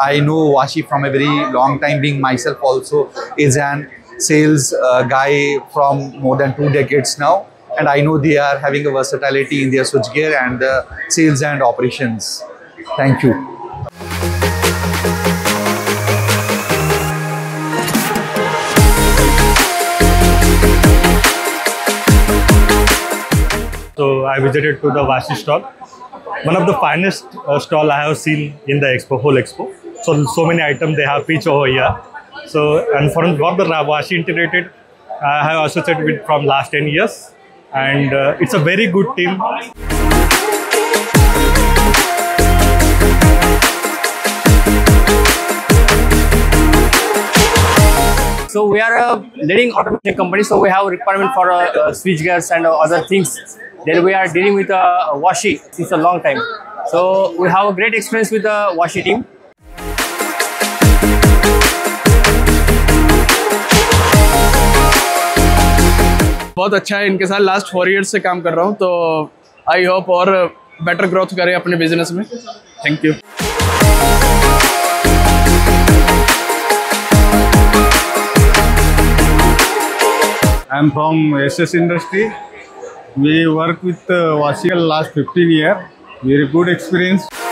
I know Vashi from a very long time, being myself also is an sales guy from more than 2 decades now. And I know they are having a versatility in their switchgear and the sales and operations. Thank you. So I visited to the Vashi stall, one of the finest stall I have seen in the expo, whole expo. So many items they have pitched over here. So and from the Vashi integrated, I have associated with from last 10 years, and it's a very good team. So we are a leading automation company, so we have a requirement for switch gears and other things. Then we are dealing with Vashi since a long time. So we have a great experience with the Vashi team. बहुत अच्छा है, इनके साथ last 4 years से काम कर रहा हूँ, तो आई होप और बेटर ग्रोथ करें अपने बिजनेस में। Thank you. I am from SS Industry. We work with Vashi last 15 years. Very good experience.